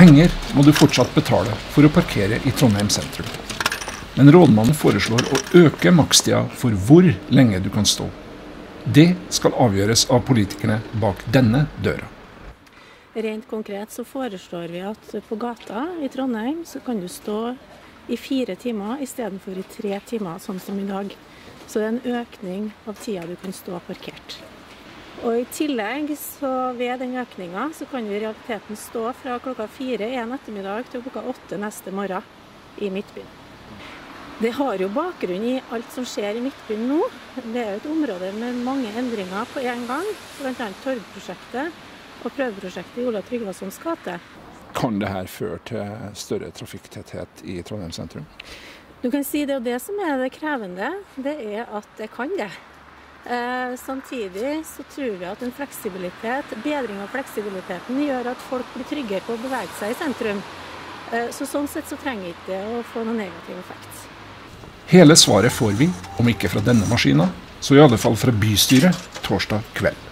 Penger må du fortsatt betale for å parkere i Trondheim sentrum. Men rådmannen foreslår å øke makstida for hvor lenge du kan stå. Det skal avgjøres av politikerne bak denne døra. Rent konkret så foreslår vi at på gata i Trondheim så kan du stå i 4 timer i stedet for i 3 timer, sånn som i dag. Så det er en økning av tida du kan stå parkert. Og i tillegg, så ved den økningen, så kan vi i realiteten stå fra klokka 4 en ettermiddag til klokka 8 neste morgen i Midtbyen. Det har jo bakgrunn i alt som skjer i Midtbyen nå. Det er jo et område med mange endringer på en gang, blant annet torgprosjektet og prøveprosjektet i Olav Tryggvasons gate. Kan det her føre til større trafikktetthet i Trondheim sentrum? Du kan si det, og det som er det krevende, det er at det kan det. Samtidig så tror vi at en bedring av fleksibiliteten gjør at folk blir tryggere på å bevege seg i sentrum. Så sånn sett så trenger ikke det å få noen negativ effekt. Hele svaret får vi, om ikke fra denne maskinen, så i alle fall fra bystyret torsdag kveld.